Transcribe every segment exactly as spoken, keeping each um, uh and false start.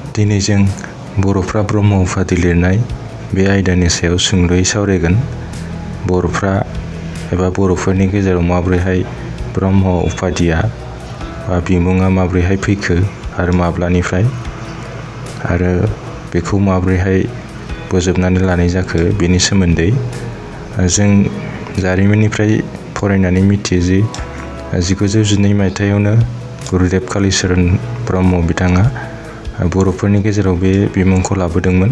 दिनै जों बर'फ्रा ब्रह्म उपाधि लिरनाय बे आयदानि सायाव सुंद'यै सावरायगोन। बर'फ्रा एबा बर'फोरनि गेजेराव माबोरैहाय ब्रह्म उपाधिया बा बिमुङा माबोरैहाय फैखो आरो माब्लानिफ्राय आरो बेखौ माबोरैहाय बोजबनानै लानाय जाखो बेनि सोमोन्दै जों जारिमिननिफ्राय फरायनानै मिथियो जि जिगुजौ जिनै मायथाइयावनो गुरुदेब कालिचरण ब्रह्म बिथाङा बर'फोरनि गेजेराव बे बिमुंखौ लाबोदोंमोन।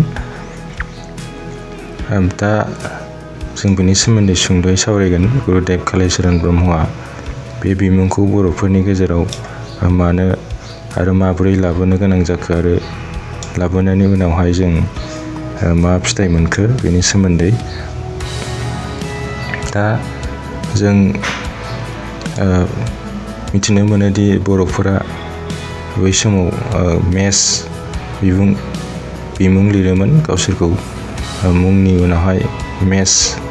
दा जों बेनि सोमोन्दै सुंद'यै सावरायगोन। गुरुदेब कालिचरण ब्रह्मआ बे बिमुंखौ बर'फोरनि गेजेराव मानो आरो माबोरै लाबोनो गोनां जाखो आरो लाबोनायनि उनावहाय जों मा फिथाइ मोनखो बेनि सोमोन्दै। दा जों मिथिनो मोनोदि बर'फोरा बै समाव मेस बिमुं बिमुं लिरोमोन गावसोरखौ मुंनि उनावहाय मेस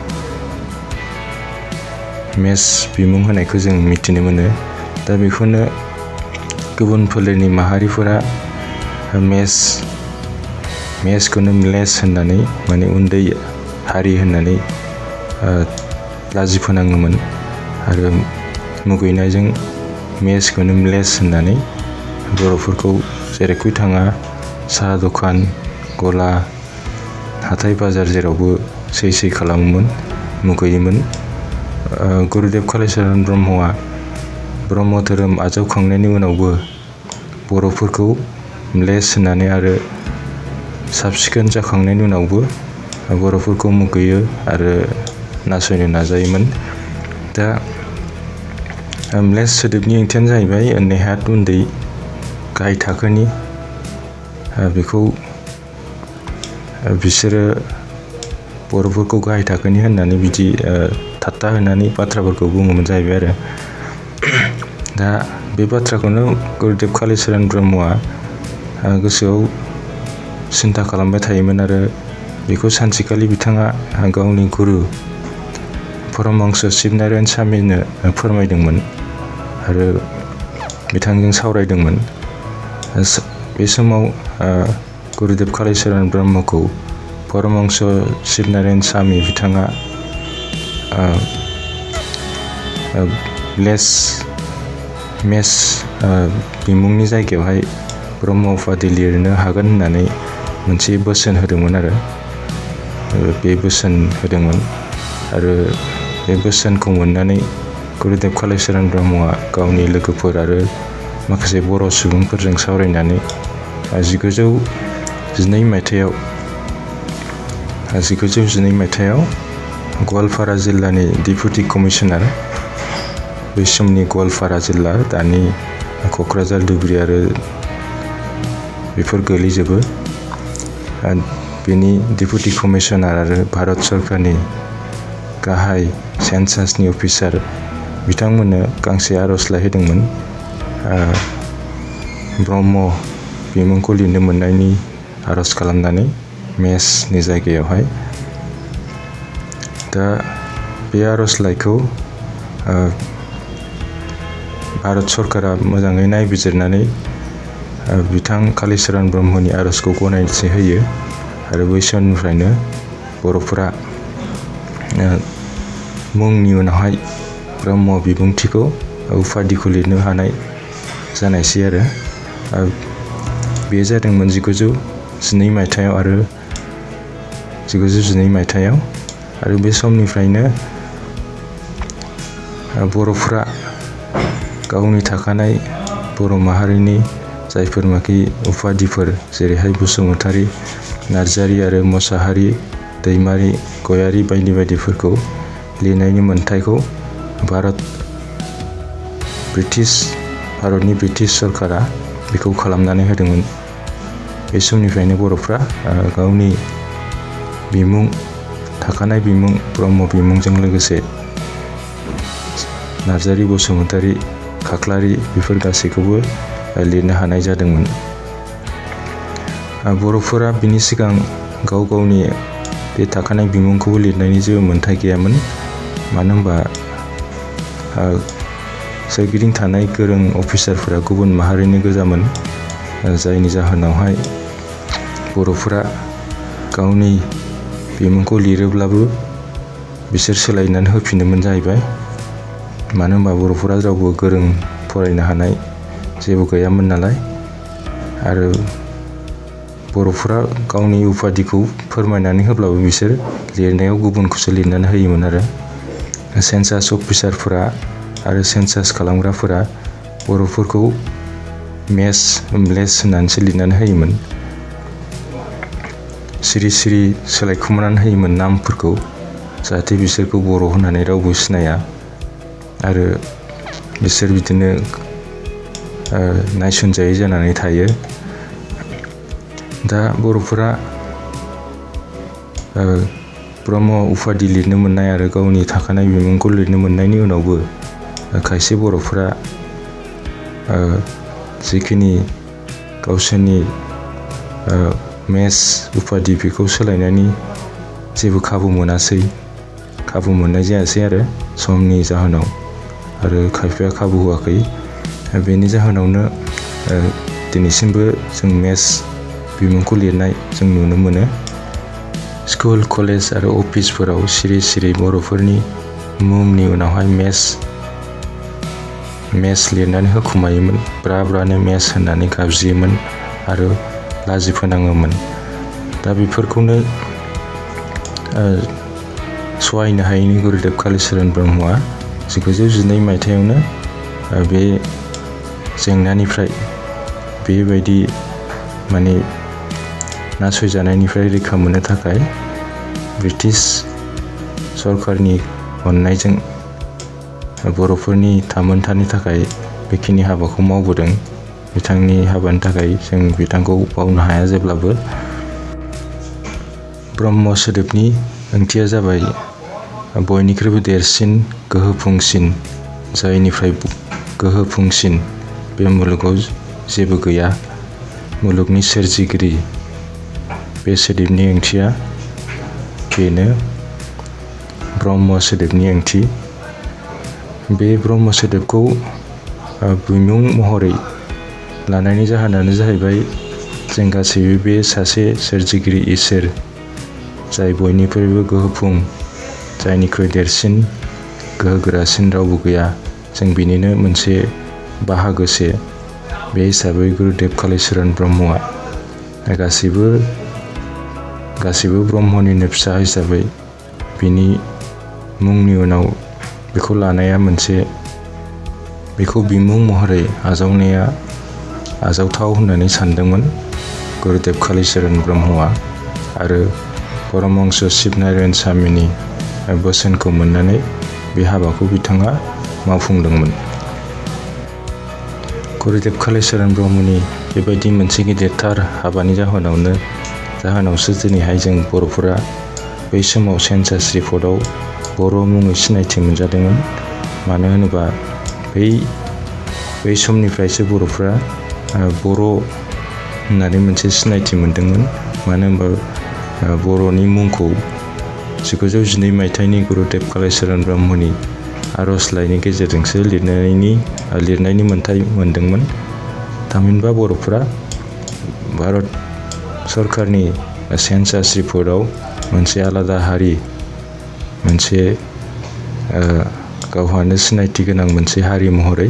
मेस बिमुं होनायखौ जों मिथिनो मोनो। दा बेखौनो गुबुन फोलेरनि माहारिफोरा मेस मेसखौनो लेस होननानै माने उन्दै हारि होननानै लाजि फोनाङोमोन आरो मुगैनायजों मेसखौनो लेस होननानै बर'फोरखौ जेरैखि थाङा साहा दखान गला हाथाय बाजार जेरावबो सै सै खालामोमोन, मुगैयोमोन। गुरुदेब कालिचरण ब्रह्मआ ब्रह्म धोरोम आजावखांनायनि उनावबो बर'फोरखौ लेस होननानै आरो साब सिखोन जाखांनायनि उनावबो बर'फोरखौ मुगैयो आरो नासयनो नाजायोमोन। दा लेस सोदोबनि ओंथियानो जाहैबाय नेहात उन्दै गाहाय थाखोनि। बेखौ बिसोरो बर'फोरखौ गाहाय थाखोनि होननानै बिदि थाट्टा होनानै बाथ्राफोरखौ बुङोमोन जाहैबाय आरो। दा बे बाथ्राखौनो गुरुदेब कालिचरण ब्रह्मआ गोसोआव सिन्था खालामबाय थायोमोन आरो बेखौ सानसेखालि बिथाङा गावनि गुरु परमहंस शिबनारायण स्वामीनो फोरमायदोंमोन आरो बिथांजों सावरायदोंमोन। बे समाव गुरुदेब कालिचरण ब्रह्मखौ परमहंस शिबनारायण स्वामी बिथाङा लेस मेस बिमुंनि जायगायावहाय ब्रह्म उपाधि लिरनो हागोन होननानै मोनसे बोसोन होदोंमोन आरो बे बोसोन होदोंमोन आरो बे बोसोनखौ मोननानै गुरुदेब कालिचरण ब्रह्मआ गावनि लोगोफोर आरो माखासे बर' सुबुंफोरजों सावरायनानै जिगुजौ जिनै मायथाइयाव जिगुजौ जिनै मायथाइयाव गवालपारा जिल्लानि डिपुटि कमिसनार, बै समनि गवालपारा जिल्ला दानि क'क्राझार धुबुरी आरो बेफोर गोलैजोबो, बेनि डिपुटि कमिसनार आरो भारत सरकारनि गाहाय सेन्सासनि अफिसार बिथांमोननो गांसे आर'जलाइ होदोंमोन ब्रह्म बिमुंखौ लिरनो मोननायनि आर'ज खालामनानै मेसनि जायगायावहाय। दा बे आर'जलाइखौ भारत सरकारा मोजाङै नायबिजिरनानै बिथां कालिचरण ब्रह्मनि आर'जखौ गनायथि होयो आरो बै समनिफ्रायनो बर'फोरा मुंनि उनावहाय ब्रह्म बिबुंथिखौ उपाधिखौ लिरनो हानाय जानायसै आरो बेयो जादोंमोन जिगुजौ जिनै मायथाइयाव आरो जिगुजौ जिनै मायथाइयाव आरो बे समनिफ्रायनो बर'फ्रा गावनि थाखानाय बर' माहारिनि जायफोरनाखि उपाधिफोर जेरैहाय बसुमतारी, नार्जारी आरो मोसाहारी, दैमारी, गयारी बायदि बायदिफोरखौ लिरनायनि मोन्थायखौ भारत ब्रिटिश भारतनि ब्रिटिश सरकारा बेखौ खालामनानै होदोंमोन। बे समनिफ्रायनो बर'फ्रा गावनि बिमुं थाखानाय बिमुं ब्रह्म बिमुंजों लोगोसे नार्जारी, बसुमतारी, खाख्लारि बेफोर गासैखौबो लिरनो हानाय जादोंमोन। बर'फोरा बिनि सिगां गाव गावनि बे थाखानाय बिमुंखौबो लिरनायनि जेबो मोन्थाय गैयामोन। मानो होनबा सोरगिदिं थानाय गोरों अफिसारफोरा गुबुन माहारिनि गोजामोन, जायनि जाहोनावहाय बर'फोरा गावनि बिमुंखौ लिरोब्लाबो बिसोर सोलायनानै होफिनोमोन जाहैबाय। मानो होनबा बर'फोरा रावबो गोरों फरायनो हानाय जेबो गैयामोन नालाय, आरो बर'फोरा गावनि उपाधिखौ फोरमायनानै होब्लाबो बिसोर लिरनायाव गुबुनखौसो लिरनानै होयोमोन आरो सेन्सास अफिसारफोरा आरो सेन्सास खालामग्राफोरा बर'फोरखौ मेस लेस होननानैसो लिरनानै होयोमोन। सिरि सिरि सोलायखुमानानै होयोमोन नामफोरखौ, जाहाथे बिसोरखौ बर' होननानै रावबो सिनाया आरो बिसोर बिदिनो नायसनजायै जानानै थायो। दा बर'फोरा ब्रह्म उपाधि लिरनो मोननाय आरो गावनि थाखानाय बिमुंखौ लिरनो मोननायनि उनावबो खायसे बर'फोरा जिखिनि गावसोरनि मेस उपाधि बेखौ सोलायनायनि जेबो खाबु मोनासै खाबु मोननाय जायासै आरो समनि जाहोनाव, आरो खायफाया खाबु होआखै। बेनि जाहोनावनो दिनैसिमबो जों मेस बिमुंखौ लिरनाय जों नुनो मोनो। स्कुल कलेज आरो अफिसफोराव सिरि सिरि बर'फोरनि मुंनि उनावहाय मेस मेस लिरनानै होखुमायोमोन, ब्रा ब्रानो मेस होननानै गाबज्रियोमोन आरो लाजि फोनाङोमोन। दा बेफोरखौनो सहायनो हायैनि गुरुदेब कालिचरण ब्रह्मआ जिगुजौ जिनै मायथाइयावनो बे जेंनानिफ्राय, बेबायदि माने नासयजानायनिफ्राय रैखा मोननो थाखाय ब्रिटिश सरकारनि अननायजों बर'फोरनि थामोनथानि थाखाय बेखिनि हाबाखौ मावबोदों। बिथांनि हाबानि थाखाय जों बिथांखौ बावनो हाया जेब्लाबो। ब्रह्म सोदोबनि ओंथिया जाबाय बयनिख्रुइबो देरसिन, गोहोफुंसिन, जायनिफ्राय गोहोफुंसिन बे मुलुगाव जेबो गैया, मुलुगनि सोरजिगिरि। बे सोदोबनि ओंथिया बेनो ब्रह्म सोदोबनि ओंथि। बे ब्रह्म सोदोबखौ बिमुं महरै लानायनि जाहोनानो जाहैबाय जों गासैबो बे सासे सोरजिगिरि इसोर, जाय बयनिख्रुइबो गोहोफुं, जायनिख्रुइ देरसिन गोहोगोरासिन रावबो गैया, जों बिनिनो मोनसे बाहागोसे। बे हिसाबै गुरुदेब कालिचरण ब्रह्मआ गासैबो गासैबो ब्रह्मनिनो फिसा हिसाबै बिनि मुंनि उनाव बेखौ लानाया मोनसे, बेखौ बिमुं महरै आजावनाया आजावथाव होननानै सानदोंमोन गुरुदेब कालिचरण ब्रह्मआ, आरो परमहंस शिबनारायण स्वामीनि बोसोनखौ मोननानै बे हाबाखौ बिथाङा मावफुंदोंमोन। गुरुदेब कालिचरण ब्रह्मनि बेबायदि मोनसे गिदिरथार हाबानि जाहोनावनो जाहोनावसो दिनैहाय जों बर'फोरा बै समाव सेन्सास रिपर्टआव बर' मुङै सिनायथि मोनजादोंमोन। मानो होनोबा बै बै समनिफ्रायसो बर'फ्रा बर' होननानै मोनसे सिनायथि मोनदोंमोन। मानो होनबा बर'नि मुंखौ जिगुजौ जिनै मायथाइनि गुरुदेब कालिचरण ब्रह्मनि आर'जलाइनि गेजेरजोंसो लिरनायनि लिरनायनि मोन्थाय मोनदोंमोन। थामहिनबा बर'फ्रा भारत सरकारनि सेन्सास रिपर्टआव मोनसे आलादा हारि, मोनसे गावहानो सिनायथि गोनां मोनसे हारि महरै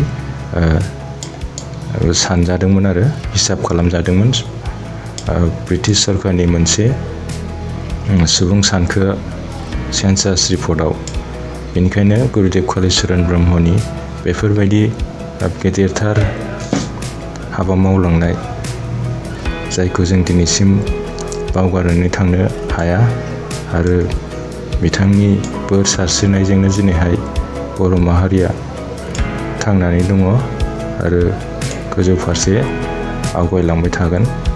सानजादोंमोन आरो हिसाब खालामजादोंमोन ब्रिटिश सरकारनि मोनसे सुबुं सानखो सेन्सास रिपर्टआव। बेनिखायनो गुरुदेब कालिचरण ब्रह्मनि बेफोरबायदि गेदेरथार हाबा मावलांनाय, जायखौ जों दिनैसिम बावगारनानै थांनो हाया, आरो बिथांनि बोर सारस्रिनायजोंनो दिनैहाय बर' माहारिया थांनानै दङ आरो गोजौ फारसे आवगायलांबाय थागोन।